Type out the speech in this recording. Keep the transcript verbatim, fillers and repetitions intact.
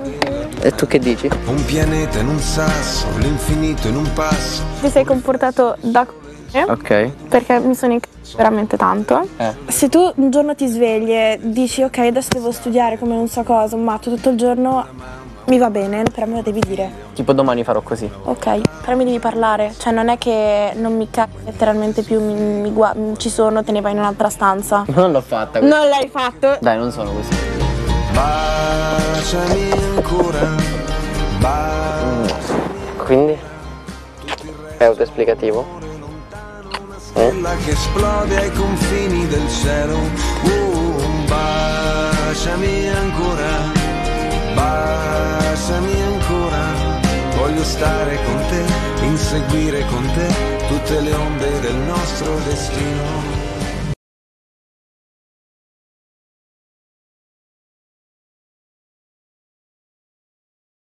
E tu che dici? Un pianeta in un sasso, l'infinito in un passo. Ti sei comportato da c***o, Ok. perché mi sono incazzato veramente tanto. Eh. Se tu un giorno ti svegli e dici ok, adesso devo studiare come non so cosa, un matto tutto il giorno, mi va bene, però me lo devi dire. Tipo domani farò così. Ok, però mi devi parlare, cioè non è che non mi cazzo letteralmente più, mi, mi gua- ci sono, te ne vai in un'altra stanza. Non l'ho fatta così. Non l'hai fatto? Dai, non sono così. Baciami ancora, baciami. Quindi? È autoesplicativo? Stella che esplode ai confini del cielo. Uh, baciami ancora, baciami ancora. Voglio stare con te, inseguire con te tutte le onde del nostro destino.